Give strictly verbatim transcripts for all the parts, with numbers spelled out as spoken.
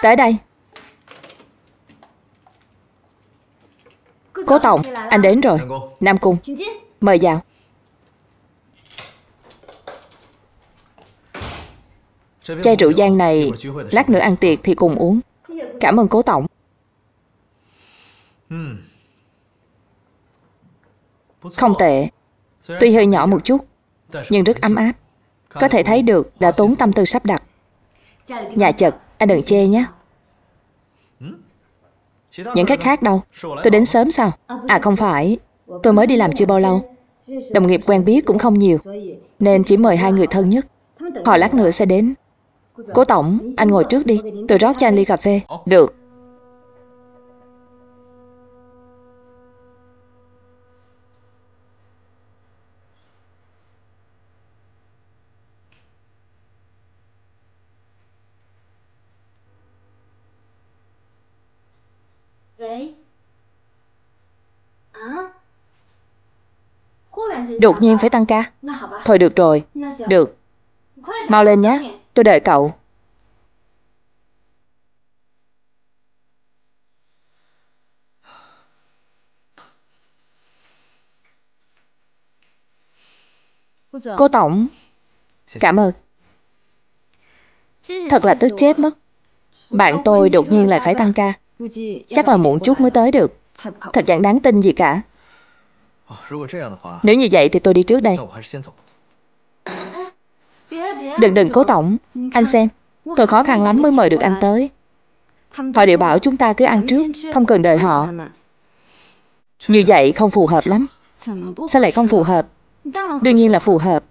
Tới đây. Cố tổng, anh đến rồi. Nam Cung, mời vào. Chai rượu vang này lát nữa ăn tiệc thì cùng uống. Cảm ơn cố tổng. Không tệ. Tuy hơi nhỏ một chút, nhưng rất ấm áp. Có thể thấy được đã tốn tâm tư sắp đặt. Nhà chật, anh đừng chê nhé. Những khách khác đâu? Tôi đến sớm sao? À không phải, tôi mới đi làm chưa bao lâu. Đồng nghiệp quen biết cũng không nhiều, nên chỉ mời hai người thân nhất. Họ lát nữa sẽ đến. Cố tổng, anh ngồi trước đi, tôi rót cho anh ly cà phê. Được. Đột nhiên phải tăng ca. Thôi được rồi. Được. Mau lên nhé, tôi đợi cậu. Cố tổng. Cảm ơn. Thật là tức chết mất. Bạn tôi đột nhiên lại phải tăng ca. Chắc là muộn chút mới tới được. Thật chẳng đáng tin gì cả. Nếu như vậy thì tôi đi trước đây. Đừng đừng cố tổng. Anh xem, tôi khó khăn lắm mới mời được anh tới. Họ đều bảo chúng ta cứ ăn trước, không cần đợi họ. Như vậy không phù hợp lắm. Sao lại không phù hợp? Đương nhiên là phù hợp.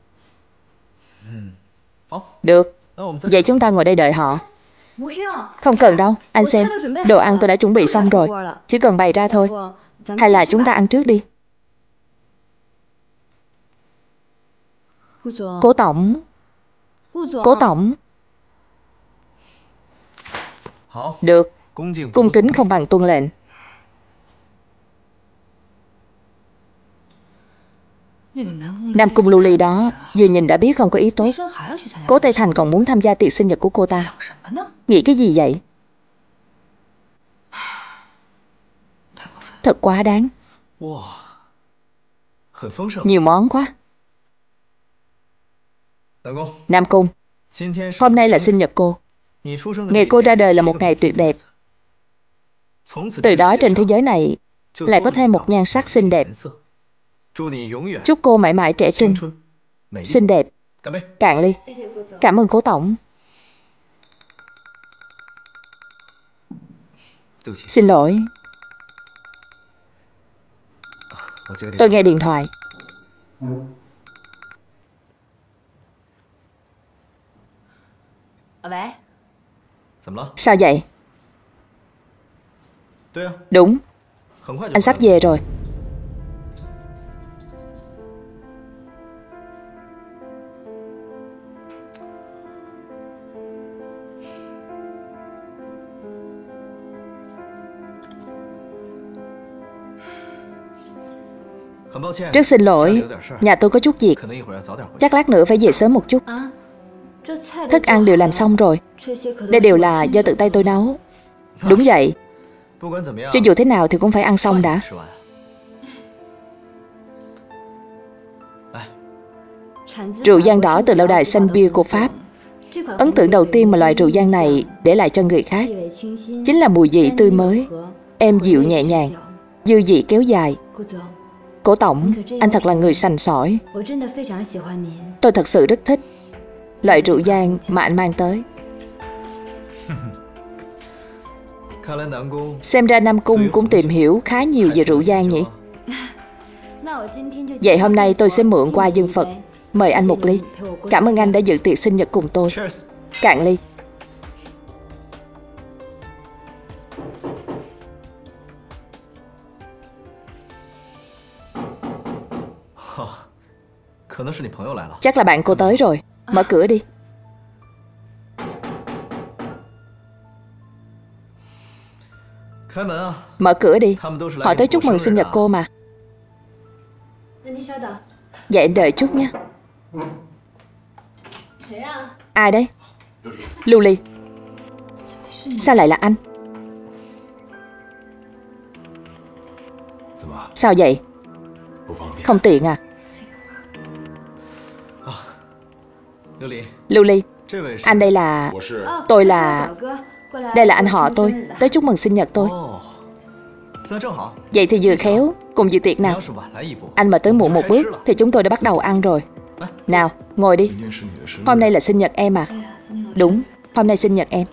Được. Vậy chúng ta ngồi đây đợi họ. Không cần đâu. Anh xem, đồ ăn tôi đã chuẩn bị xong rồi, chỉ cần bày ra thôi. Hay là chúng ta ăn trước đi. Cố tổng. Cố tổng. Được. Cung kính không bằng tuân lệnh. Nam Cung Lưu Ly đó vừa nhìn đã biết không có ý tốt. Cố Tây Thành còn muốn tham gia tiệc sinh nhật của cô ta. Nghĩ cái gì vậy? Thật quá đáng. Nhiều món quá. Nam Cung, hôm nay là sinh nhật cô. Ngày cô ra đời là một ngày tuyệt đẹp. Từ đó trên thế giới này lại có thêm một nhan sắc xinh đẹp. Chúc cô mãi mãi trẻ trung, xinh đẹp. Cạn ly. Cảm ơn cố tổng. Xin lỗi. Tôi nghe điện thoại. Sao vậy? Đúng. Anh sắp về rồi. Rất xin lỗi, nhà tôi có chút việc. Chắc lát nữa phải về sớm một chút. Thức ăn đều làm xong rồi. Đây đều là do tự tay tôi nấu. Đúng vậy. Cho dù thế nào thì cũng phải ăn xong đã. Rượu vang đỏ từ lâu đài xanh bia của Pháp. Ấn tượng đầu tiên mà loại rượu vang này để lại cho người khác chính là mùi vị tươi mới, êm dịu nhẹ nhàng, dư vị kéo dài. Cố tổng, anh thật là người sành sỏi. Tôi thật sự rất thích loại rượu vang mà anh mang tới. Xem ra Nam Cung cũng tìm hiểu khá nhiều về rượu vang nhỉ? Vậy hôm nay tôi sẽ mượn qua dân Phật, mời anh một ly. Cảm ơn anh đã dự tiệc sinh nhật cùng tôi. Cạn ly. Chắc là bạn cô tới rồi. Mở cửa đi. Mở cửa đi. Họ tới chúc mừng sinh nhật cô mà. Vậy anh đợi chút nhé. Ai đấy? Lưu Ly. Sao lại là anh? Sao vậy? Không tiện à? Lưu Ly, anh đây là... Tôi là... Đây là anh họ tôi, tới chúc mừng sinh nhật tôi. Vậy thì vừa khéo, cùng dự tiệc nào. Anh mà tới muộn một bước thì chúng tôi đã bắt đầu ăn rồi. Nào, ngồi đi. Hôm nay là sinh nhật em à? Đúng, hôm nay sinh nhật em.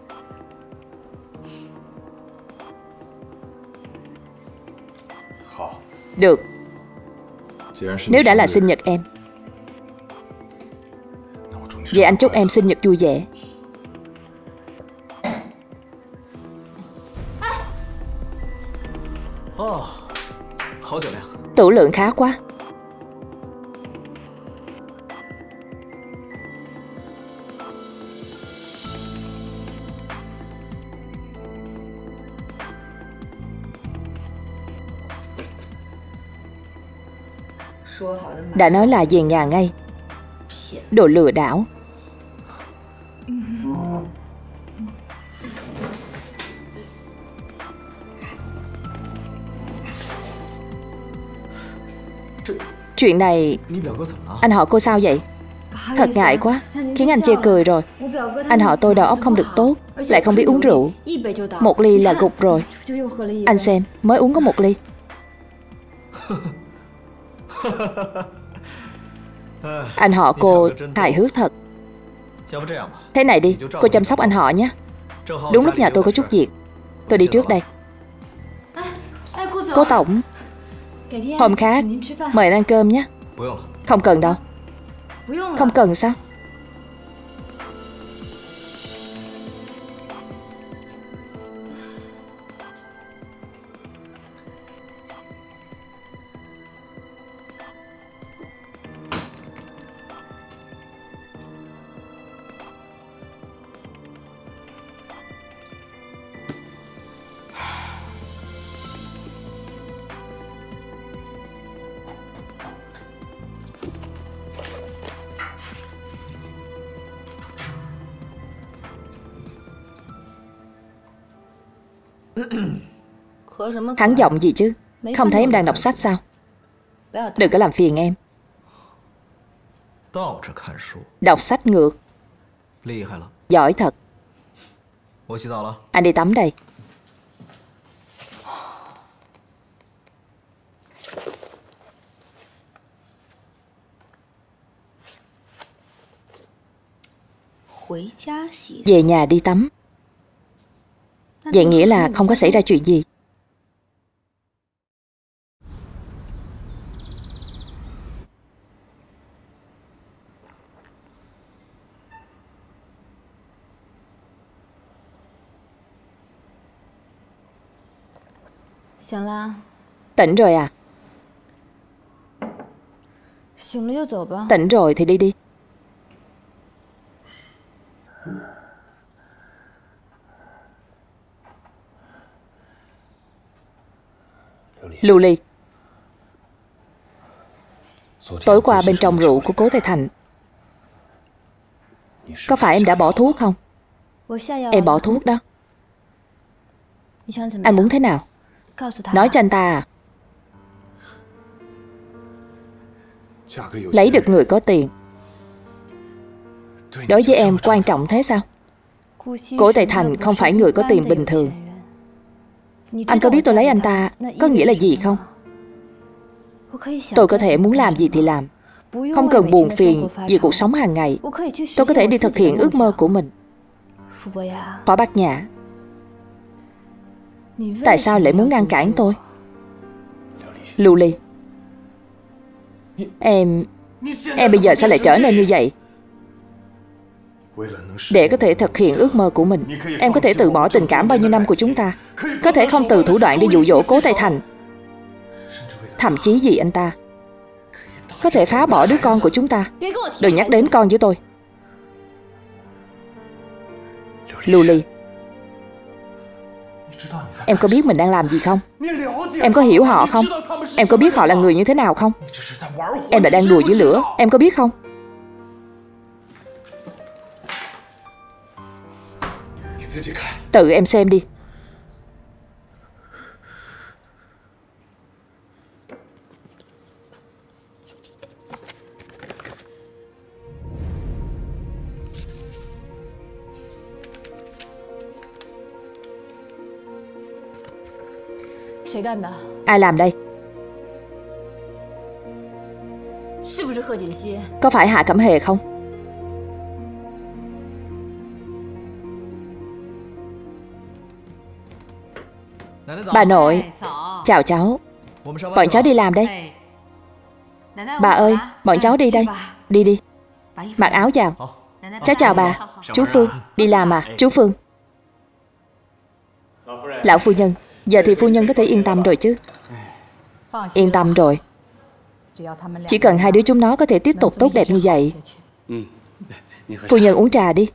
Được. Nếu đã là sinh nhật em, vậy anh chúc em sinh nhật vui vẻ. Tửu lượng khá quá. Đã nói là về nhà ngay. Đồ lừa đảo. Chuyện này... Anh họ cô sao vậy? Thật ngại quá, khiến anh chê cười rồi. Anh họ tôi đầu óc không được tốt, lại không biết uống rượu. Một ly là gục rồi. Anh xem, mới uống có một ly. Anh họ cô hài hước thật. Thế này đi, cô chăm sóc anh họ nhé. Đúng lúc nhà tôi có chút việc. Tôi đi trước đây. Cố tổng, hôm khác mời anh ăn cơm nhé. Không cần đâu. Không cần sao? Hắn giọng gì chứ? Không thấy em đang đọc sách sao? Đừng có làm phiền em. Đọc sách ngược. Giỏi thật. Anh đi tắm đây. Về nhà đi tắm. Vậy nghĩa là không có xảy ra chuyện gì. Tỉnh rồi à? Tỉnh rồi thì đi đi. Lưu Ly, tối qua bên trong rượu của Cố Tây Thành, có phải em đã bỏ thuốc không? Em bỏ thuốc đó. Anh muốn thế nào? Nói cho anh ta à? Lấy được người có tiền, đối với em quan trọng thế sao? Cố Tây Thành không phải người có tiền bình thường. Anh có biết tôi lấy anh ta có nghĩa là gì không? Tôi có thể muốn làm gì thì làm, không cần buồn phiền vì cuộc sống hàng ngày. Tôi có thể đi thực hiện ước mơ của mình. Phó Bát Nhã, tại sao lại muốn ngăn cản tôi? Lưu Ly, Em... Em bây giờ sao lại trở nên như vậy? Để có thể thực hiện ước mơ của mình, em có thể từ bỏ tình cảm bao nhiêu năm của chúng ta, có thể không từ thủ đoạn để dụ dỗ Cố Tây Thành, thậm chí vì anh ta có thể phá bỏ đứa con của chúng ta. Đừng nhắc đến con với tôi. Lưu Ly, em có biết mình đang làm gì không? Em có hiểu họ không? Em có biết họ là người như thế nào không? Em đã đang đùa dưới lửa, em có biết không? Tự em xem đi. Ai làm đây? Có phải Hạ Cẩm Hề không? Bà nội, chào cháu. Bọn cháu đi làm đây. Bà ơi, bọn cháu đi đây. Đi đi. Mặc áo vào. Cháu chào bà. Chú Phương, đi làm à? Chú Phương. Lão phu nhân, giờ thì phu nhân có thể yên tâm rồi chứ? Yên tâm rồi. Chỉ cần hai đứa chúng nó có thể tiếp tục tốt đẹp như vậy. Phu nhân uống trà đi.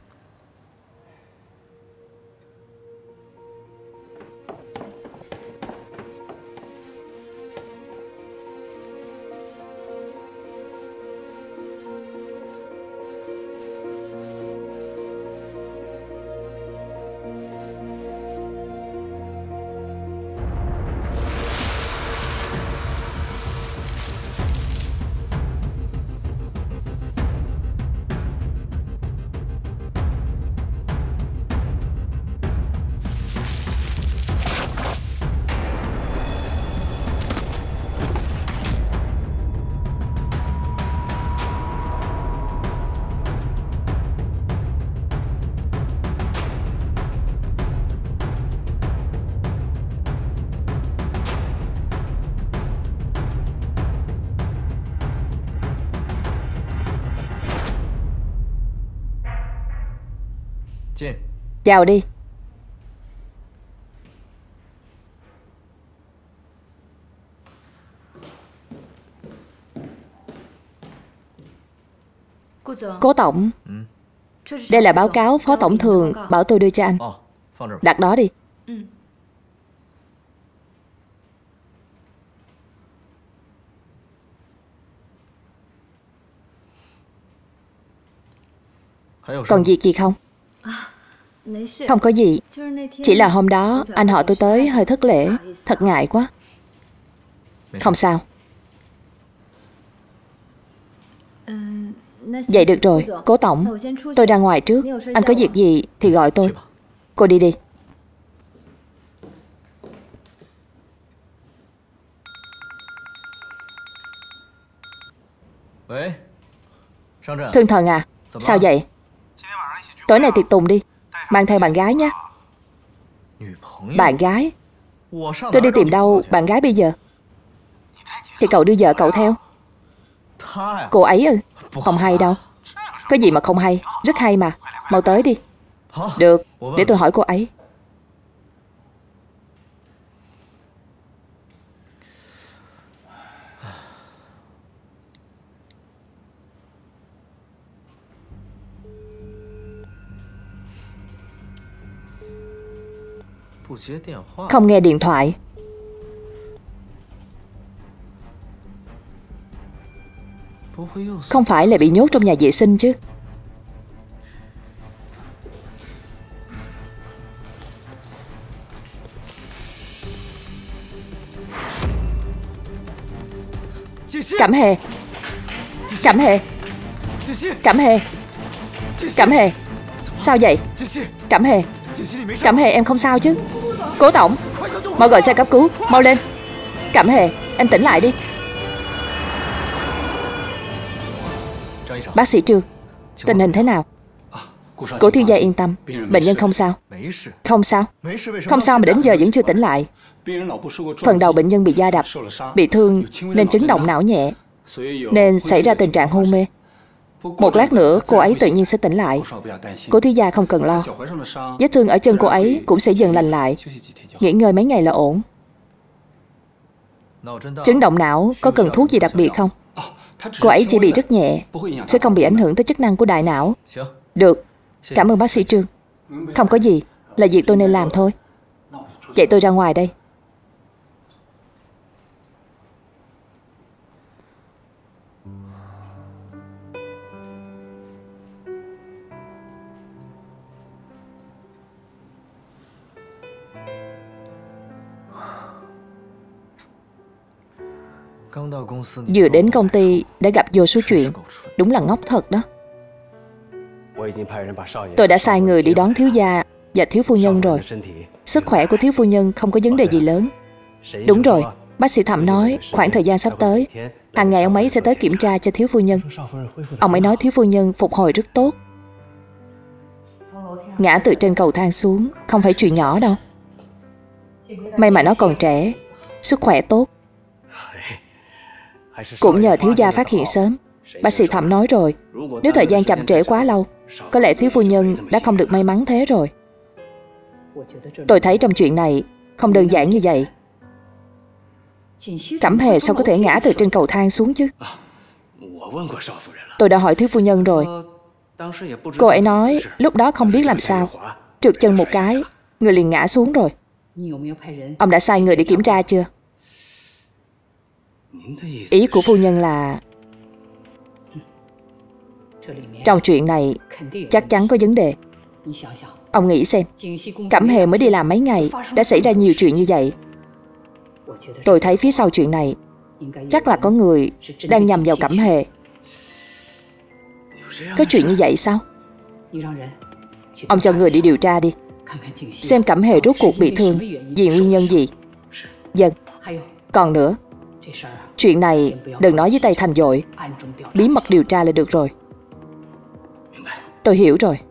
Chào đi. Cố tổng, đây là báo cáo Phó Tổng Thường bảo tôi đưa cho anh. Đặt đó đi. Còn việc gì không? Không có gì. Chỉ là hôm đó anh họ tôi tới hơi thất lễ. Thật ngại quá. Không sao. Vậy được rồi, Cố tổng, tôi ra ngoài trước. Anh có việc gì thì gọi tôi. Cô đi đi. Thương Thần à, sao vậy? Tối nay tiệc tùng đi. Mang theo bạn gái nhé. Bạn gái? Tôi đi tìm đâu bạn gái bây giờ? Thì cậu đưa vợ cậu theo. Cô ấy ư? Không hay đâu. Có gì mà không hay? Rất hay mà. Mau tới đi. Được, để tôi hỏi cô ấy. Không nghe điện thoại. Không phải là bị nhốt trong nhà vệ sinh chứ? Cẩm Hề. Cẩm Hề. Cẩm Hề. Cẩm Hề. Sao vậy? Cẩm Hề. Cẩm Hề, em không sao chứ? Cố tổng, mau gọi xe cấp cứu, mau lên. Cẩm Hề, em tỉnh lại đi. Bác sĩ Trương, tình hình thế nào? Cố thiếu gia yên tâm, bệnh nhân không sao. Không sao? Không sao mà đến giờ vẫn chưa tỉnh lại. Phần đầu bệnh nhân bị va đập, bị thương nên chấn động não nhẹ, nên xảy ra tình trạng hôn mê. Một lát nữa cô ấy tự nhiên sẽ tỉnh lại. Cố thiếu gia không cần lo. Vết thương ở chân cô ấy cũng sẽ dần lành lại. Nghỉ ngơi mấy ngày là ổn. Chấn động não có cần thuốc gì đặc biệt không? Cô ấy chỉ bị rất nhẹ, sẽ không bị ảnh hưởng tới chức năng của đại não. Được, cảm ơn bác sĩ Trương. Không có gì, là việc tôi nên làm thôi. Vậy tôi ra ngoài đây. Vừa đến công ty đã gặp vô số chuyện. Đúng là ngốc thật đó. Tôi đã sai người đi đón thiếu gia và thiếu phu nhân rồi. Sức khỏe của thiếu phu nhân không có vấn đề gì lớn. Đúng rồi, bác sĩ Thẩm nói khoảng thời gian sắp tới, hàng ngày ông ấy sẽ tới kiểm tra cho thiếu phu nhân. Ông ấy nói thiếu phu nhân phục hồi rất tốt. Ngã từ trên cầu thang xuống không phải chuyện nhỏ đâu. May mà nó còn trẻ, sức khỏe tốt. Cũng nhờ thiếu gia phát hiện sớm. Bác sĩ Thẩm nói rồi, nếu thời gian chậm trễ quá lâu, có lẽ thiếu phu nhân đã không được may mắn thế rồi. Tôi thấy trong chuyện này không đơn giản như vậy. Cẩm Hề sao có thể ngã từ trên cầu thang xuống chứ? Tôi đã hỏi thiếu phu nhân rồi. Cô ấy nói lúc đó không biết làm sao, trượt chân một cái, người liền ngã xuống rồi. Ông đã sai người để kiểm tra chưa? Ý của phu nhân là trong chuyện này chắc chắn có vấn đề. Ông nghĩ xem, Cẩm Hề mới đi làm mấy ngày đã xảy ra nhiều chuyện như vậy. Tôi thấy phía sau chuyện này chắc là có người đang nhằm vào Cẩm Hề. Có chuyện như vậy sao? Ông cho người đi điều tra đi, xem Cẩm Hề rốt cuộc bị thương vì nguyên nhân gì. Vâng. Còn nữa, chuyện này đừng nói với Tây Thành vội, bí mật điều tra là được rồi. Tôi hiểu rồi.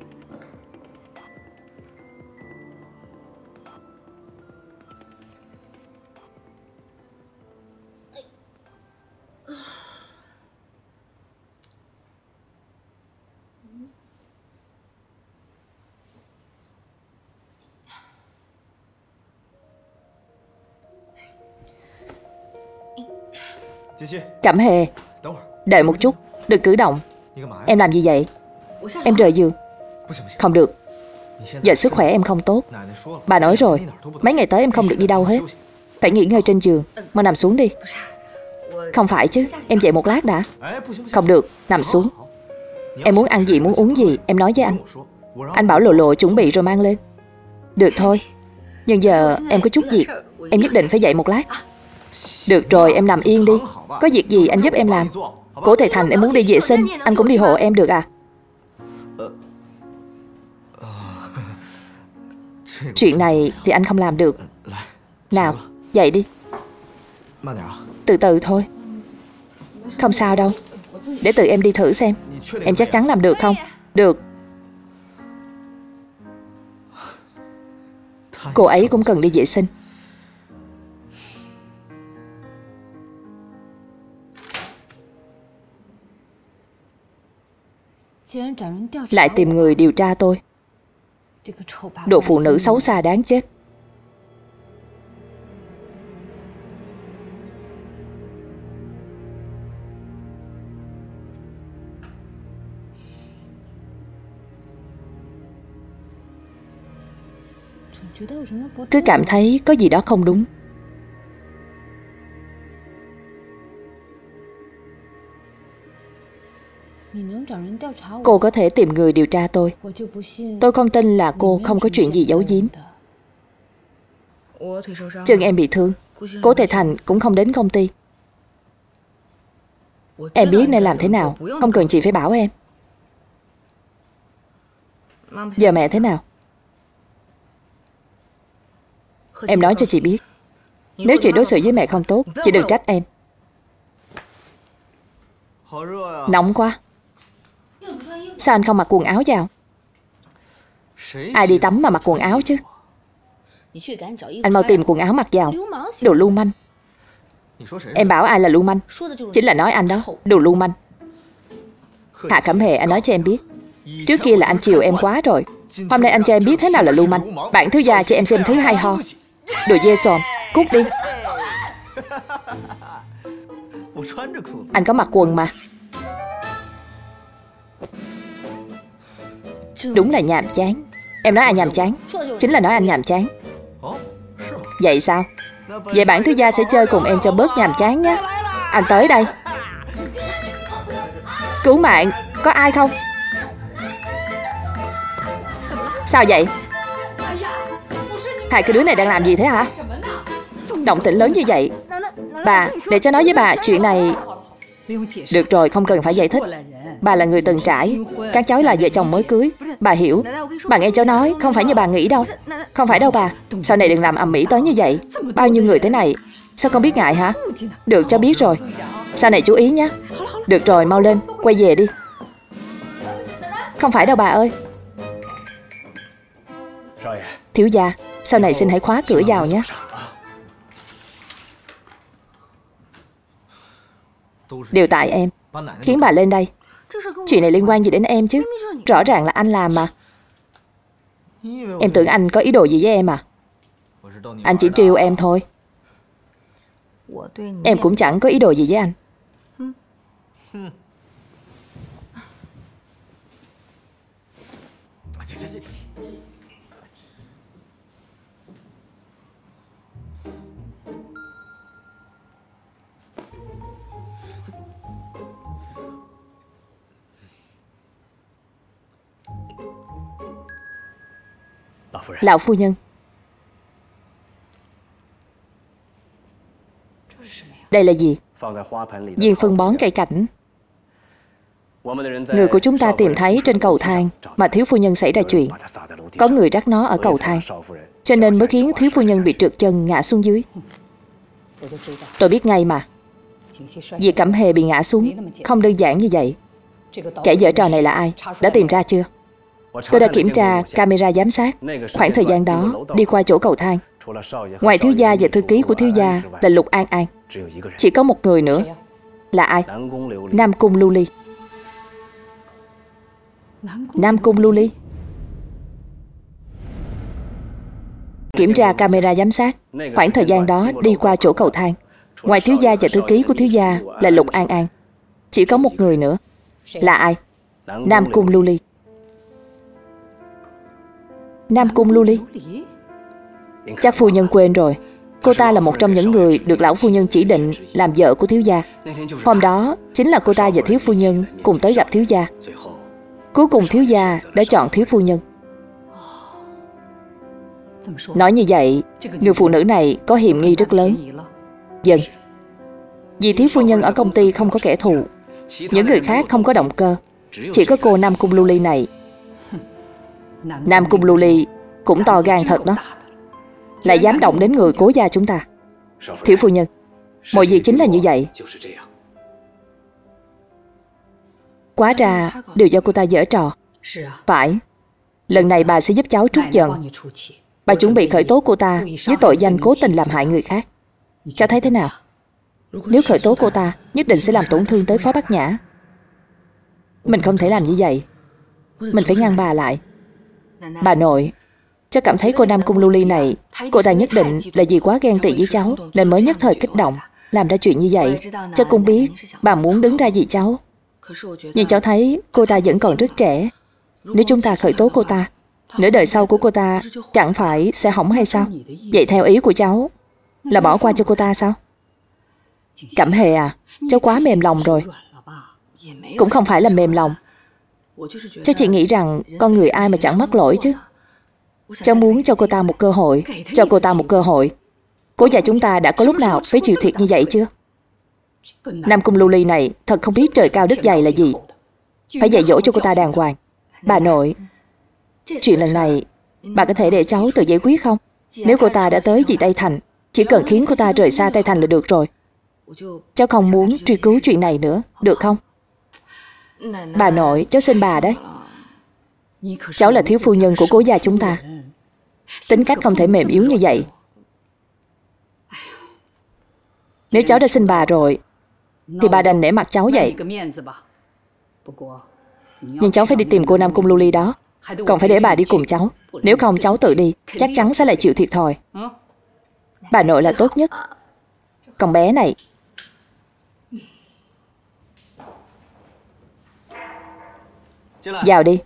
Cẩm Hề, đợi một chút, đừng cử động. Em làm gì vậy? Em rời giường. Không được, giờ sức khỏe em không tốt. Bà nói rồi, mấy ngày tới em không được đi đâu hết. Phải nghỉ ngơi trên giường. Mau nằm xuống đi. Không phải chứ, em dậy một lát đã. Không được, nằm xuống. Em muốn ăn gì, muốn uống gì, em nói với anh. Anh bảo Lộ Lộ chuẩn bị rồi mang lên. Được thôi, nhưng giờ em có chút việc, em nhất định phải dậy một lát. Được rồi, em nằm yên đi. Có việc gì anh giúp em làm. Cố Thầy Thành em muốn đi vệ sinh, anh cũng đi hộ em được à? Chuyện này thì anh không làm được. Nào, dậy đi. Từ từ thôi. Không sao đâu. Để tự em đi thử xem. Em chắc chắn làm được không? Được. Cô ấy cũng cần đi vệ sinh. Lại tìm người điều tra tôi. Đồ phụ nữ xấu xa đáng chết. Cứ cảm thấy có gì đó không đúng. Cô có thể tìm người điều tra tôi. Tôi không tin là cô không có chuyện gì giấu giếm. Chân em bị thương, Cố Thầy Thành cũng không đến công ty. Em biết nên làm thế nào, không cần chị phải bảo em. Giờ mẹ thế nào? Em nói cho chị biết, nếu chị đối xử với mẹ không tốt, chị đừng trách em. Nóng quá. Sao anh không mặc quần áo vào? Ai đi tắm mà mặc quần áo chứ? Anh mau tìm quần áo mặc vào. Đồ lưu manh. Em bảo ai là lưu manh? Chính là nói anh đó, đồ lưu manh. Hạ Cẩm Hề, anh nói cho em biết, trước kia là anh chiều em quá rồi. Hôm nay anh cho em biết thế nào là lưu manh. Bạn thứ gia cho em xem thứ hay ho. Đồ dê xồm, cút đi. Anh có mặc quần mà. Đúng là nhàm chán. Em nói ai nhàm chán? Chính là nói anh nhàm chán. Vậy sao? Vậy bạn thứ gia sẽ chơi cùng em cho bớt nhàm chán nhé. Anh tới đây. Cứu mạng, có ai không? Sao vậy? Hai cái đứa này đang làm gì thế hả? Động tĩnh lớn như vậy. Bà, để cháu nói với bà chuyện này. Được rồi, không cần phải giải thích. Bà là người từng trải, các cháu là vợ chồng mới cưới. Bà hiểu. Bà nghe cháu nói, không phải như bà nghĩ đâu. Không phải đâu bà. Sau này đừng làm ầm ĩ tới như vậy. Bao nhiêu người thế này, sao con biết ngại hả? Được, cháu biết rồi. Sau này chú ý nhé. Được rồi, mau lên, quay về đi. Không phải đâu bà ơi. Thiếu gia, sau này xin hãy khóa cửa vào nhé. Đều tại em, khiến bà lên đây. Chuyện này liên quan gì đến em chứ? Rõ ràng là anh làm mà. Em tưởng anh có ý đồ gì với em à? Anh chỉ trêu em thôi. Em cũng chẳng có ý đồ gì với anh. Lão phu nhân, đây là gì? Viên phân bón cây cảnh. Người của chúng ta tìm thấy trên cầu thang mà thiếu phu nhân xảy ra chuyện. Có người rắc nó ở cầu thang, cho nên mới khiến thiếu phu nhân bị trượt chân ngã xuống dưới. Tôi biết ngay mà. Việc Cẩm Hề bị ngã xuống không đơn giản như vậy. Kẻ giở trò này là ai? Đã tìm ra chưa? Tôi đã kiểm tra camera giám sát. Khoảng thời gian đó đi qua chỗ cầu thang, ngoài thiếu gia và thư ký của thiếu gia là Lục An An, chỉ có một người nữa. Là ai? Nam Cung Lưu Ly. Nam Cung Lưu Ly. Kiểm tra camera giám sát. Khoảng thời gian đó đi qua chỗ cầu thang, ngoài thiếu gia và thư ký của thiếu gia là Lục An An, chỉ có một người nữa. Là ai? Nam Cung Lưu Ly. Nam Cung Lưu Ly. Chắc phu nhân quên rồi. Cô ta là một trong những người được lão phu nhân chỉ định làm vợ của thiếu gia. Hôm đó chính là cô ta và thiếu phu nhân cùng tới gặp thiếu gia. Cuối cùng thiếu gia đã chọn thiếu phu nhân. Nói như vậy, người phụ nữ này có hiểm nghi rất lớn. Vâng. Vì thiếu phu nhân ở công ty không có kẻ thù, những người khác không có động cơ, chỉ có cô Nam Cung Lưu Ly này. Nam Cung Lưu Ly cũng to gan thật đó, lại dám động đến người cố gia chúng ta. Thiếu phu nhân, mọi việc chính là như vậy. Quá ra đều do cô ta giở trò. Phải. Lần này bà sẽ giúp cháu trút giận. Bà chuẩn bị khởi tố cô ta với tội danh cố tình làm hại người khác. Cháu thấy thế nào? Nếu khởi tố cô ta, nhất định sẽ làm tổn thương tới Phó Bát Nhã. Mình không thể làm như vậy. Mình phải ngăn bà lại. Bà nội, cháu cảm thấy cô Nam Cung Lưu Ly này, cô ta nhất định là vì quá ghen tị với cháu nên mới nhất thời kích động làm ra chuyện như vậy. Cháu cũng biết bà muốn đứng ra vì cháu, nhưng cháu thấy cô ta vẫn còn rất trẻ. Nếu chúng ta khởi tố cô ta, nửa đời sau của cô ta chẳng phải sẽ hỏng hay sao? Vậy theo ý của cháu là bỏ qua cho cô ta sao? Cẩm Hề à, cháu quá mềm lòng rồi. Cũng không phải là mềm lòng. Cháu chỉ nghĩ rằng con người ai mà chẳng mắc lỗi chứ. Cháu muốn cho cô ta một cơ hội. Cho cô ta một cơ hội. Cố gia chúng ta đã có lúc nào phải chịu thiệt như vậy chưa? Nam Cung Lưu Ly này thật không biết trời cao đất dày là gì. Phải dạy dỗ cho cô ta đàng hoàng. Bà nội, chuyện lần này bà có thể để cháu tự giải quyết không? Nếu cô ta đã tới vì Tây Thành, chỉ cần khiến cô ta rời xa Tây Thành là được rồi. Cháu không muốn truy cứu chuyện này nữa, được không? Bà nội, cháu xin bà đấy. Cháu là thiếu phu nhân của cố gia chúng ta, tính cách không thể mềm yếu như vậy. Nếu cháu đã xin bà rồi thì bà đành nể mặt cháu vậy. Nhưng cháu phải đi tìm cô Nam Cung Lưu Ly đó, còn phải để bà đi cùng cháu. Nếu không cháu tự đi, chắc chắn sẽ lại chịu thiệt thòi. Bà nội là tốt nhất. Còn bé này, vào đi.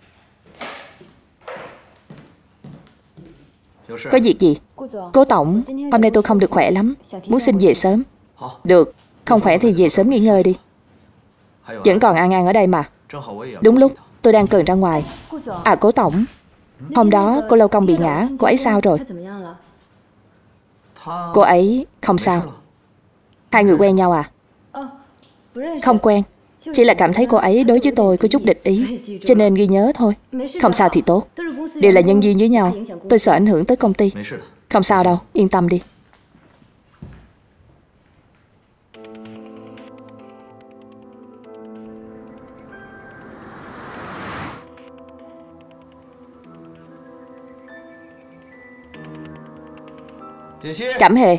Có việc gì? Cố tổng, hôm nay tôi không được khỏe lắm, muốn xin về sớm. Được, không khỏe thì về sớm nghỉ ngơi đi. Vẫn còn An An ở đây mà. Đúng lúc, tôi đang cần ra ngoài. À Cố tổng, hôm đó cô Lâu Công bị ngã, cô ấy sao rồi? Cô ấy không sao. Hai người quen nhau à? Không quen, chỉ là cảm thấy cô ấy đối với tôi có chút địch ý, cho nên ghi nhớ thôi. Không sao thì tốt, đều là nhân viên với nhau, tôi sợ ảnh hưởng tới công ty. Không sao đâu, yên tâm đi. Cẩm Hề.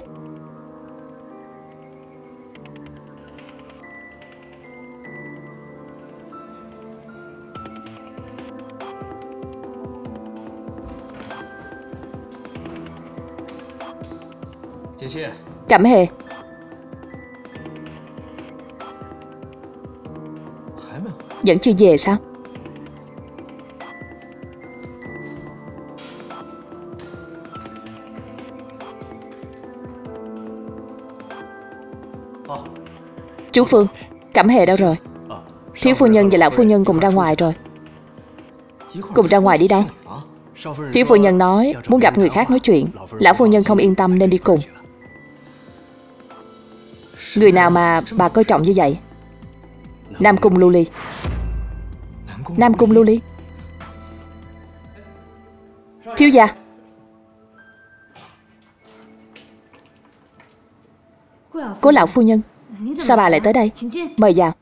Cẩm Hề. Vẫn chưa về sao? Chú Phương, Cẩm Hề đâu rồi? Thiếu phu nhân và lão phu nhân cùng ra ngoài rồi. Cùng ra ngoài đi đâu? Thiếu phu nhân nói muốn gặp người khác nói chuyện. Lão phu nhân không yên tâm nên đi cùng. Người nào mà bà coi trọng như vậy? Nam Cung Lưu Ly. Nam Cung Lưu Ly. Thiếu gia. Cố lão phu nhân, sao bà lại tới đây? Mời vào.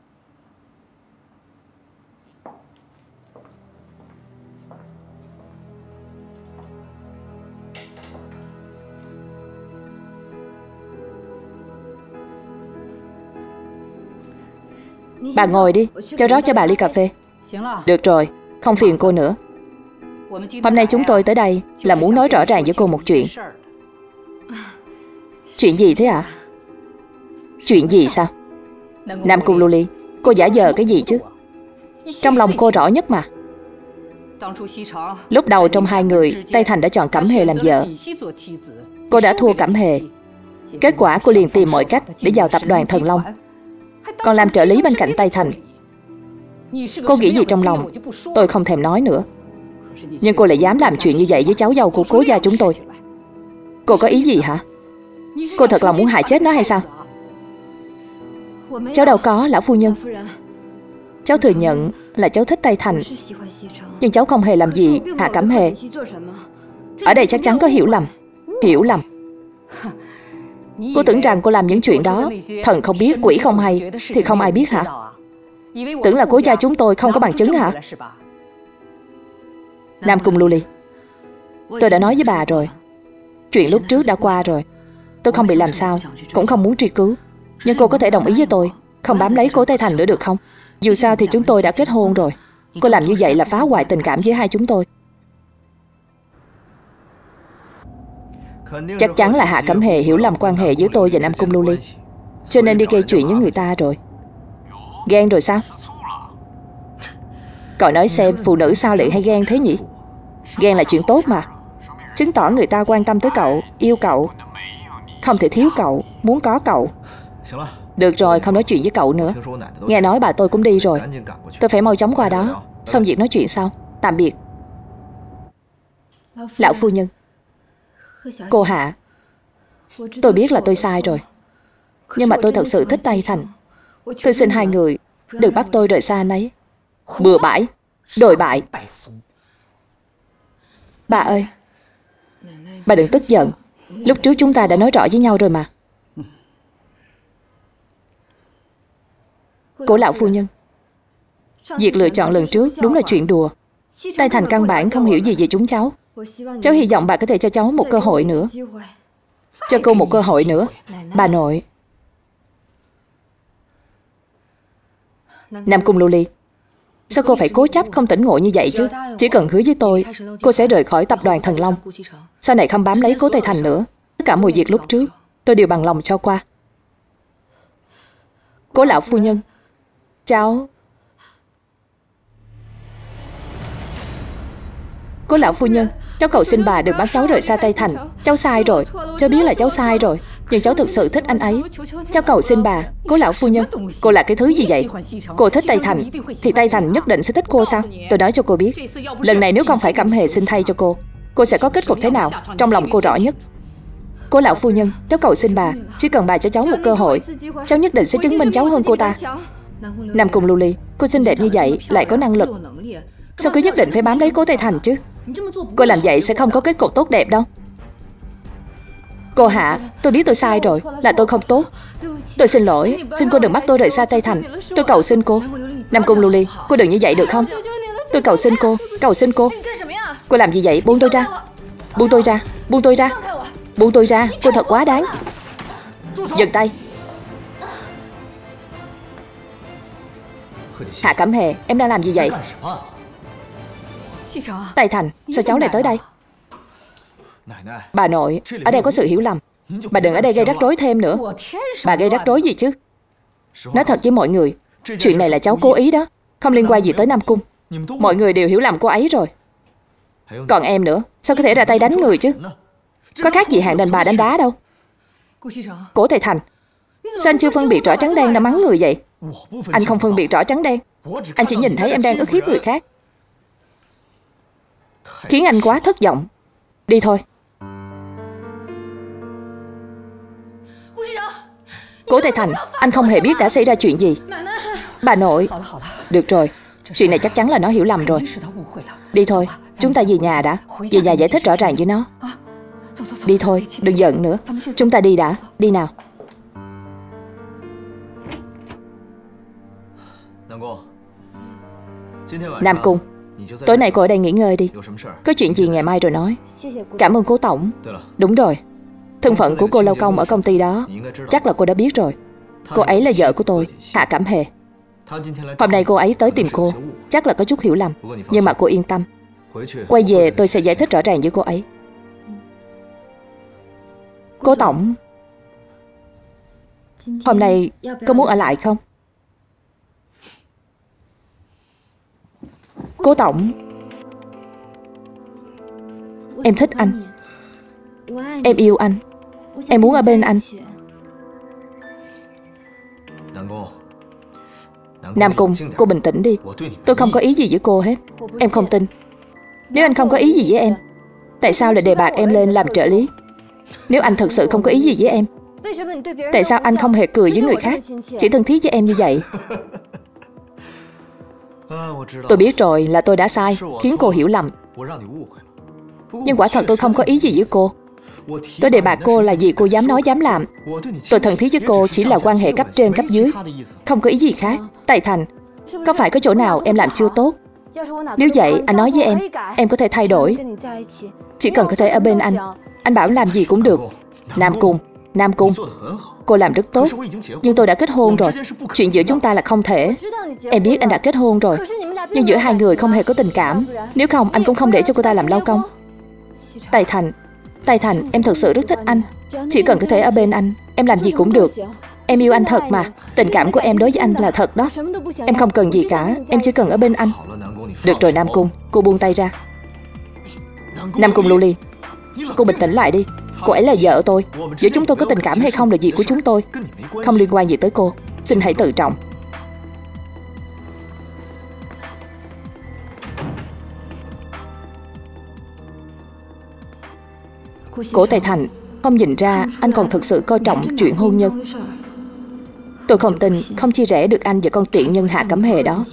Bà ngồi đi, cho rót cho bà ly cà phê. Được rồi, không phiền cô nữa. Hôm nay chúng tôi tới đây là muốn nói rõ ràng với cô một chuyện. Chuyện gì thế ạ? À? Chuyện gì sao? Nam Cung Lưu Ly, cô giả vờ cái gì chứ? Trong lòng cô rõ nhất mà. Lúc đầu trong hai người, Tây Thành đã chọn Cẩm Hề làm vợ. Cô đã thua Cẩm Hề. Kết quả cô liền tìm mọi cách để vào tập đoàn Thần Long, còn làm trợ lý bên cạnh Tây Thành. Cô nghĩ gì trong lòng tôi không thèm nói nữa. Nhưng cô lại dám làm chuyện như vậy với cháu dâu của cố gia chúng tôi. Cô có ý gì hả? Cô thật lòng muốn hại chết nó hay sao? Cháu đâu có, lão phu nhân. Cháu thừa nhận là cháu thích Tây Thành, nhưng cháu không hề làm gì hạ Cẩm Hề. Ở đây chắc chắn có hiểu lầm. Hiểu lầm. Cô tưởng rằng cô làm những chuyện đó thần không biết quỷ không hay thì không ai biết hả? Tưởng là cố gia chúng tôi không có bằng chứng hả? Nam Cung Lưu Ly, tôi đã nói với bà rồi. Chuyện lúc trước đã qua rồi. Tôi không bị làm sao, cũng không muốn truy cứu. Nhưng cô có thể đồng ý với tôi không bám lấy cố Tây Thành nữa được không? Dù sao thì chúng tôi đã kết hôn rồi. Cô làm như vậy là phá hoại tình cảm giữa hai chúng tôi. Chắc chắn là Hạ Cẩm Hề hiểu lầm quan hệ giữa tôi và Nam Cung Lưu Ly, cho nên đi gây chuyện với người ta rồi. Ghen rồi sao? Cậu nói xem, phụ nữ sao lại hay ghen thế nhỉ? Ghen là chuyện tốt mà, chứng tỏ người ta quan tâm tới cậu, yêu cậu, không thể thiếu cậu, muốn có cậu. Được rồi, không nói chuyện với cậu nữa. Nghe nói bà tôi cũng đi rồi. Tôi phải mau chóng qua đó, xong việc nói chuyện sau. Tạm biệt. Lão phu nhân. Cô Hạ, tôi biết là tôi sai rồi, nhưng mà tôi thật sự thích Tây Thành. Tôi xin hai người đừng bắt tôi rời xa anh ấy. Bừa bãi, đồi bại. Bà ơi, bà đừng tức giận. Lúc trước chúng ta đã nói rõ với nhau rồi mà. Cố lão phu nhân, việc lựa chọn lần trước đúng là chuyện đùa. Tây Thành căn bản không hiểu gì về chúng cháu. Cháu hy vọng bà có thể cho cháu một cơ hội nữa. Cho cô một cơ hội nữa. Bà nội. Nam Cung Lưu Ly, sao cô phải cố chấp không tỉnh ngộ như vậy chứ? Chỉ cần hứa với tôi, cô sẽ rời khỏi tập đoàn Thần Long, sau này không bám lấy cố Tây Thành nữa. Tất cả mọi việc lúc trước tôi đều bằng lòng cho qua. Cố lão phu nhân, cháu... Cố lão phu nhân, cháu cầu xin bà đừng bắt cháu rời xa Tây Thành. Cháu sai rồi, cháu biết là cháu sai rồi, nhưng cháu thực sự thích anh ấy. Cháu cầu xin bà, cố lão phu nhân. Cô là cái thứ gì vậy? Cô thích Tây Thành thì Tây Thành nhất định sẽ thích cô sao? Tôi nói cho cô biết, lần này nếu không phải Cẩm Hề xin thay cho cô, cô sẽ có kết cục thế nào? Trong lòng cô rõ nhất. Cô lão phu nhân, cháu cầu xin bà, chỉ cần bà cho cháu một cơ hội, cháu nhất định sẽ chứng minh cháu hơn cô ta. Nam Cung Lưu Ly, cô xinh đẹp như vậy, lại có năng lực, sao cứ nhất định phải bám lấy Cố Tây Thành chứ? Cô làm vậy sẽ không có kết cục tốt đẹp đâu. Cô Hạ, tôi biết tôi sai rồi, là tôi không tốt. Tôi xin lỗi, xin cô đừng bắt tôi rời xa Tây Thành. Tôi cầu xin cô. Nam Cung Lưu Ly, cô đừng như vậy được không? Tôi cầu xin cô, cầu xin cô. Cô làm gì vậy? Buông tôi ra. Buông tôi ra, buông tôi ra. Buông tôi ra, cô thật quá đáng. Dừng tay. Hạ Cẩm Hề, em đang làm gì vậy? Tây Thành, sao cháu lại tới đây? Bà nội, ở đây có sự hiểu lầm. Bà đừng ở đây gây rắc rối thêm nữa. Bà gây rắc rối gì chứ? Nói thật với mọi người, chuyện này là cháu cố ý đó, không liên quan gì tới Nam Cung. Mọi người đều hiểu lầm cô ấy rồi. Còn em nữa, sao có thể ra tay đánh người chứ? Có khác gì hạng đàn bà đánh đá đâu. Cố Tây Thành, sao anh chưa phân biệt rõ trắng đen đã mắng người vậy? Anh không phân biệt rõ trắng đen, anh chỉ nhìn thấy em đang ức hiếp người khác, khiến anh quá thất vọng. Đi thôi. Cố Tây Thành, anh không hề biết đã xảy ra chuyện gì. Bà nội. Được rồi, chuyện này chắc chắn là nó hiểu lầm rồi. Đi thôi, chúng ta về nhà đã. Về nhà giải thích rõ ràng với nó. Đi thôi, đừng giận nữa. Chúng ta đi đã, đi nào. Nam Cung, tối nay cô ở đây nghỉ ngơi đi. Có chuyện gì ngày mai rồi nói. Cảm ơn Cố Tổng. Đúng rồi, thân phận của cô lao công ở công ty đó chắc là cô đã biết rồi. Cô ấy là vợ của tôi, Hạ Cẩm Hề. Hôm nay cô ấy tới tìm cô, chắc là có chút hiểu lầm. Nhưng mà cô yên tâm, quay về tôi sẽ giải thích rõ ràng với cô ấy. Cố Tổng, hôm nay có muốn ở lại không? Cố Tổng, em thích anh. Em yêu anh. Em muốn ở bên anh. Nam Cung, cô bình tĩnh đi. Tôi không có ý gì với cô hết. Em không tin. Nếu anh không có ý gì với em, tại sao lại đề bạt em lên làm trợ lý? Nếu anh thật sự không có ý gì với em, tại sao anh không hề cười với người khác, chỉ thân thiết với em như vậy? Tôi biết rồi, là tôi đã sai, khiến cô hiểu lầm. Nhưng quả thật tôi không có ý gì với cô. Tôi đề bạt cô là vì cô dám nói dám làm. Tôi thân thiết với cô chỉ là quan hệ cấp trên cấp dưới, không có ý gì khác. Tây Thành, có phải có chỗ nào em làm chưa tốt? Nếu vậy anh nói với em, em có thể thay đổi. Chỉ cần có thể ở bên anh, anh bảo làm gì cũng được. Nam Cung, Nam Cung, cô làm rất tốt. Nhưng tôi đã kết hôn rồi, chuyện giữa chúng ta là không thể. Em biết anh đã kết hôn rồi, nhưng giữa hai người không hề có tình cảm. Nếu không anh cũng không để cho cô ta làm lao công. Tây Thành, Tây Thành, em thật sự rất thích anh. Chỉ cần có thể ở bên anh, em làm gì cũng được. Em yêu anh thật mà. Tình cảm của em đối với anh là thật đó. Em không cần gì cả, em chỉ cần ở bên anh. Được rồi Nam Cung, cô buông tay ra. Nam Cung Lưu Ly, cô bình tĩnh lại đi. Cô ấy là vợ tôi. Giữa chúng tôi có tình cảm hay không là việc của chúng tôi, không liên quan gì tới cô. Xin hãy tự trọng. Cố Tây Thành, không nhìn ra anh còn thực sự coi trọng chuyện hôn nhân. Tôi không tin không chia rẽ được anh và con tiện nhân Hạ Cẩm Hề đó.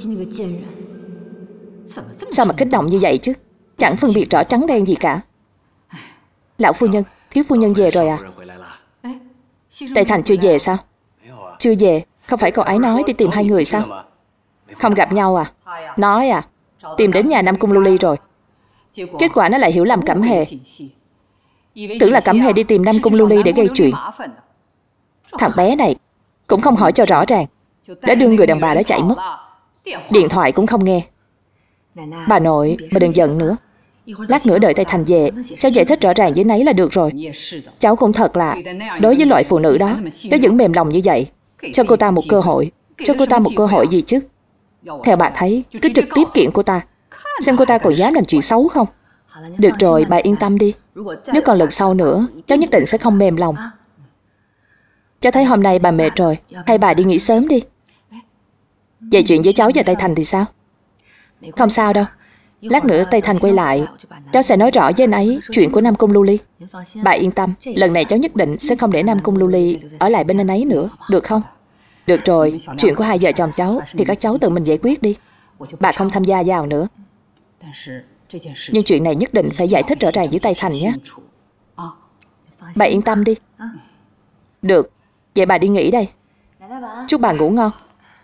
Sao mà kích động như vậy chứ? Chẳng phân biệt rõ trắng đen gì cả. Lão phu nhân, thiếu phu nhân về rồi à? Tây Thành chưa về sao? Chưa về, không phải cậu ấy nói đi tìm hai người sao? Không gặp nhau à? Nói à? Tìm đến nhà Nam Cung Lưu Ly rồi. Kết quả nó lại hiểu lầm Cẩm Hề, tưởng là Cẩm Hề đi tìm Nam Cung Lưu Ly để gây chuyện. Thằng bé này cũng không hỏi cho rõ ràng, đã đưa người đàn bà đó chạy mất. Điện thoại cũng không nghe. Bà nội, bà đừng giận nữa. Lát nữa đợi Tây Thành về, cháu giải thích rõ ràng với nấy là được rồi. Cháu cũng thật là, đối với loại phụ nữ đó, cháu vẫn mềm lòng như vậy. Cho cô ta một cơ hội. Cho cô ta một cơ hội gì chứ? Theo bà thấy, cứ trực tiếp kiện cô ta, xem cô ta còn dám làm chuyện xấu không. Được rồi, bà yên tâm đi. Nếu còn lần sau nữa, cháu nhất định sẽ không mềm lòng. Cháu thấy hôm nay bà mệt rồi, hay bà đi nghỉ sớm đi. Về chuyện với cháu và Tây Thành thì sao? Không sao đâu. Lát nữa Tây Thành quay lại, cháu sẽ nói rõ với anh ấy chuyện của Nam Cung Lưu Ly. Bà yên tâm, lần này cháu nhất định sẽ không để Nam Cung Lưu Ly ở lại bên anh ấy nữa, được không? Được rồi, chuyện của hai vợ chồng cháu thì các cháu tự mình giải quyết đi. Bà không tham gia vào nữa. Nhưng chuyện này nhất định phải giải thích rõ ràng với Tây Thành nhé. Bà yên tâm đi. Được, vậy bà đi nghỉ đây. Chúc bà ngủ ngon.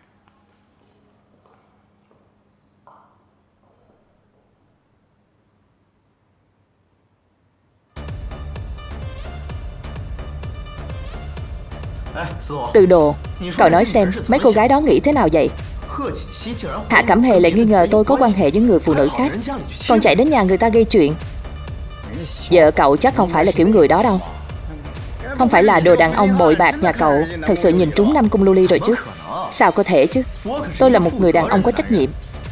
Từ Đồ, cậu nói xem mấy cô gái đó nghĩ thế nào vậy? Hạ Cẩm Hề lại nghi ngờ tôi có quan hệ với người phụ nữ khác, còn chạy đến nhà người ta gây chuyện. Vợ cậu chắc không phải là kiểu người đó đâu. Không phải là đồ đàn ông bội bạc nhà cậu thật sự nhìn trúng Nam Cung Lưu Ly rồi chứ? Sao có thể chứ? Tôi là một người đàn ông có trách nhiệm.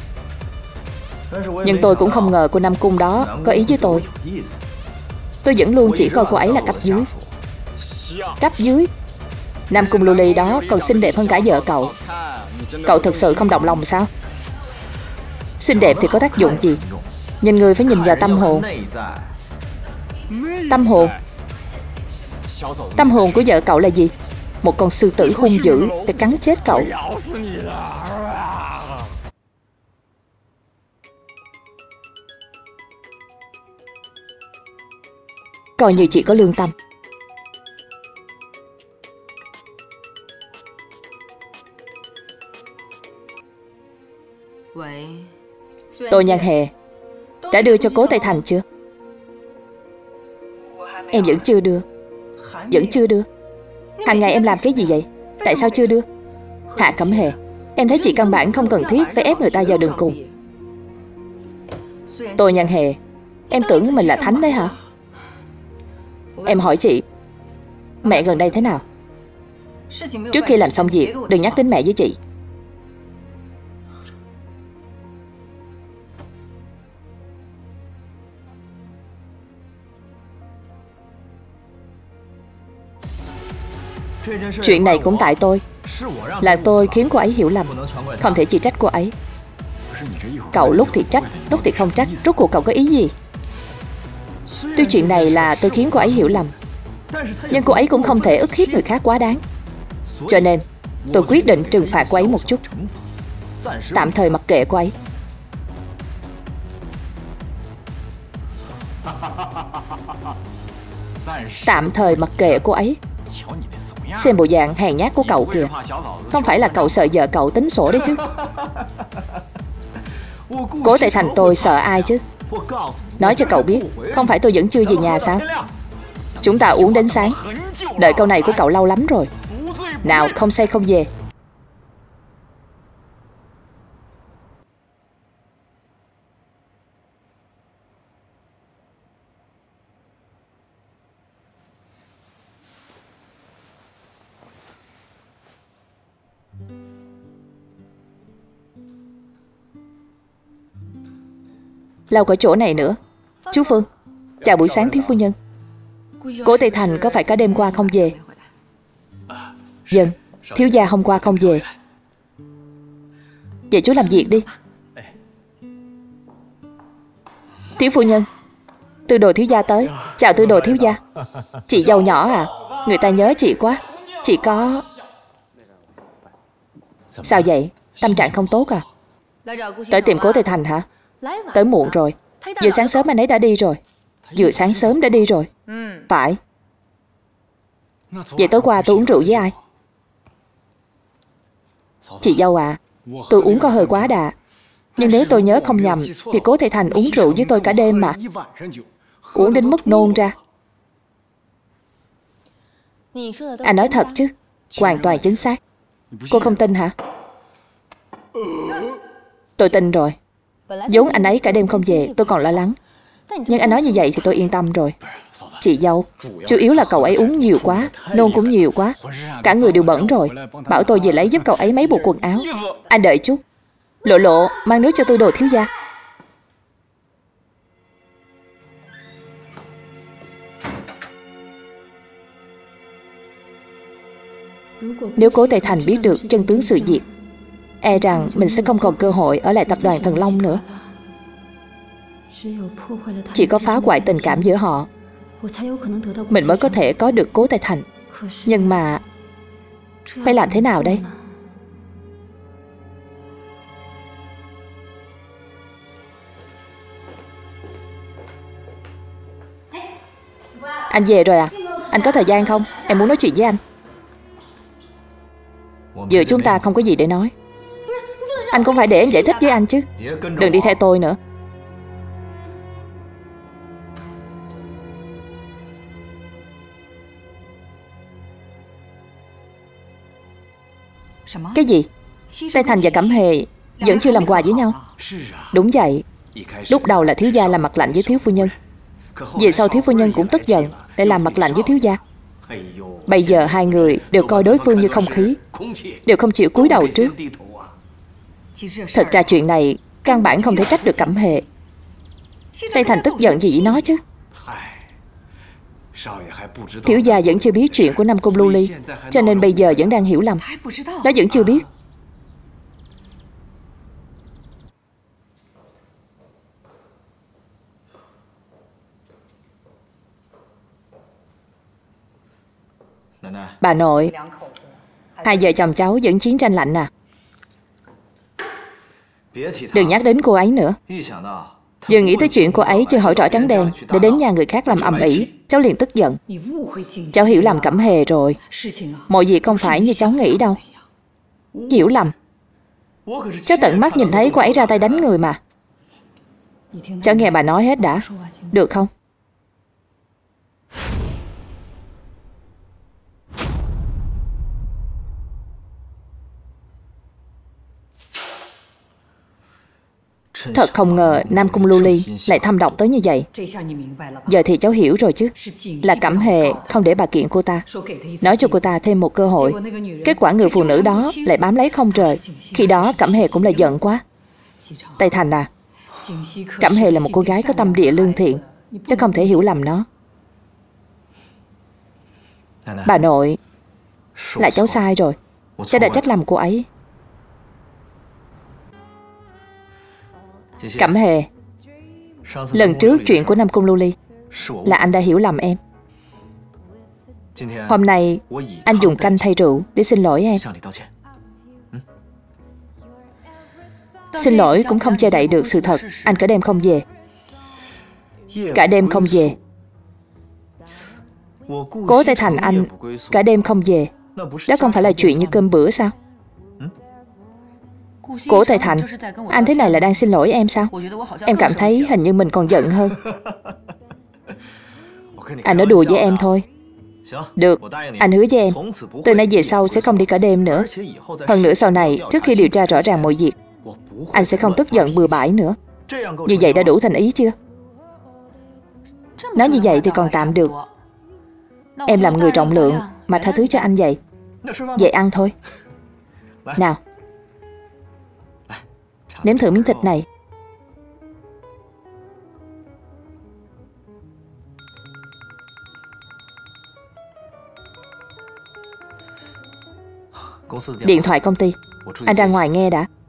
Nhưng tôi cũng không ngờ cô Nam Cung đó có ý với tôi. Tôi vẫn luôn chỉ coi cô ấy là cấp dưới. Cấp dưới? Nam Cung Lưu Ly đó còn xinh đẹp hơn cả vợ cậu. Cậu thật sự không động lòng sao? Xinh đẹp thì có tác dụng gì? Nhìn người phải nhìn vào tâm hồn. Tâm hồn? Tâm hồn của vợ cậu là gì? Một con sư tử hung dữ sẽ cắn chết cậu. Coi như chị có lương tâm. Tô Nhan Hề, đã đưa cho Cố Tây Thành chưa? Em vẫn chưa đưa. Vẫn chưa đưa. Hàng ngày em làm cái gì vậy? Tại sao chưa đưa? Hạ Cẩm Hề, em thấy chị căn bản không cần thiết phải ép người ta vào đường cùng. Tô Nhan Hề, em tưởng mình là thánh đấy hả? Em hỏi chị, mẹ gần đây thế nào? Trước khi làm xong việc, đừng nhắc đến mẹ với chị. Chuyện này cũng tại tôi. Là tôi khiến cô ấy hiểu lầm. Không thể chỉ trách cô ấy. Cậu lúc thì trách, lúc thì không trách. Rốt cuộc cậu có ý gì? Tuy chuyện này là tôi khiến cô ấy hiểu lầm, nhưng cô ấy cũng không thể ức hiếp người khác quá đáng. Cho nên tôi quyết định trừng phạt cô ấy một chút. Tạm thời mặc kệ cô ấy. Tạm thời mặc kệ cô ấy. Xem bộ dạng hèn nhát của cậu kìa. Không phải là cậu sợ vợ cậu tính sổ đấy chứ? Cố Tây Thành tôi sợ ai chứ? Nói cho cậu biết, không phải tôi vẫn chưa về nhà sao? Chúng ta uống đến sáng. Đợi câu này của cậu lâu lắm rồi. Nào, không say không về. Lau cả chỗ này nữa. Chú Phương, chào buổi sáng thiếu phu nhân. Cố Tây Thành có phải cả đêm qua không về? Vâng, thiếu gia hôm qua không về. Vậy chú làm việc đi. Thiếu phu nhân, Tư Đồ thiếu gia tới. Chào Tư Đồ thiếu gia. Chị dâu nhỏ à? Người ta nhớ chị quá. Chị có... Sao vậy? Tâm trạng không tốt à? Tới tìm Cố Tây Thành hả? Tới muộn rồi. Vừa sáng sớm anh ấy đã đi rồi. Vừa sáng sớm đã đi rồi. Phải. Vậy tối qua tôi uống rượu với ai? Chị dâu à, tôi uống có hơi quá đà. Nhưng nếu tôi nhớ không nhầm thì Cố Tây Thành uống rượu với tôi cả đêm mà. Uống đến mức nôn ra. Anh nói thật chứ? Hoàn toàn chính xác. Cô không tin hả? Tôi tin rồi. Vốn anh ấy cả đêm không về, tôi còn lo lắng. Nhưng anh nói như vậy thì tôi yên tâm rồi. Chị dâu, chủ yếu là cậu ấy uống nhiều quá, nôn cũng nhiều quá. Cả người đều bẩn rồi. Bảo tôi về lấy giúp cậu ấy mấy bộ quần áo. Anh đợi chút. Lộ Lộ, mang nước cho Tư Đồ thiếu gia. Nếu Cố Tây Thành biết được chân tướng sự việc, e rằng mình sẽ không còn cơ hội ở lại tập đoàn Thần Long nữa. Chỉ có phá hoại tình cảm giữa họ, mình mới có thể có được Cố Tài Thành. Nhưng mà phải làm thế nào đây? Anh về rồi à? Anh có thời gian không? Em muốn nói chuyện với anh. Giữa chúng ta không có gì để nói. Anh cũng phải để em giải thích với anh chứ. Đừng đi theo tôi nữa. Cái gì? Tây Thành và Cẩm Hề vẫn chưa làm quà với nhau? Đúng vậy. Lúc đầu là thiếu gia làm mặt lạnh với thiếu phu nhân. Về sau thiếu phu nhân cũng tức giận, để làm mặt lạnh với thiếu gia. Bây giờ hai người đều coi đối phương như không khí, đều không chịu cúi đầu trước. Thật ra chuyện này căn bản không thể trách được Cẩm Hề. Tây Thành tức giận gì với nó chứ? Thiếu gia vẫn chưa biết chuyện của Nam Cung Lưu Ly, cho nên bây giờ vẫn đang hiểu lầm. Nó vẫn chưa biết. Bà nội, hai vợ chồng cháu vẫn chiến tranh lạnh à? Đừng nhắc đến cô ấy nữa. Vừa nghĩ tới chuyện cô ấy chưa hỏi rõ trắng đen để đến nhà người khác làm ầm ĩ, cháu liền tức giận. Cháu hiểu lầm Cẩm Hề rồi. Mọi việc không phải như cháu nghĩ đâu. Hiểu lầm? Cháu tận mắt nhìn thấy cô ấy ra tay đánh người mà. Cháu nghe bà nói hết đã, được không? Thật không ngờ Nam Cung Lưu Ly lại thâm độc tới như vậy. Giờ thì cháu hiểu rồi chứ. Là Cẩm Hề không để bà kiện cô ta, nói cho cô ta thêm một cơ hội. Kết quả người phụ nữ đó lại bám lấy không rời. Khi đó Cẩm Hề cũng là giận quá. Tây Thành à, Cẩm Hề là một cô gái có tâm địa lương thiện, chứ không thể hiểu lầm nó. Bà nội, là cháu sai rồi. Cháu đã trách lầm cô ấy. Cẩm Hề, lần trước chuyện của Nam Cung Lưu Ly là anh đã hiểu lầm em. Hôm nay anh dùng canh thay rượu để xin lỗi em. Xin lỗi cũng không che đậy được sự thật anh cả đêm không về. Cả đêm không về. Cố Tây Thành anh cả đêm không về, đó không phải là chuyện như cơm bữa sao? Cố Tây Thành, anh thế này là đang xin lỗi em sao? Em cảm thấy hình như mình còn giận hơn. Anh nói đùa với em thôi. Được, anh hứa với em, từ nay về sau sẽ không đi cả đêm nữa. Hơn nữa sau này, trước khi điều tra rõ ràng mọi việc, anh sẽ không tức giận bừa bãi nữa. Như vậy đã đủ thành ý chưa? Nói như vậy thì còn tạm được. Em làm người rộng lượng mà tha thứ cho anh vậy. Vậy ăn thôi. Nào, nếm thử miếng thịt này. Điện thoại công ty. Anh ra ngoài nghe đã.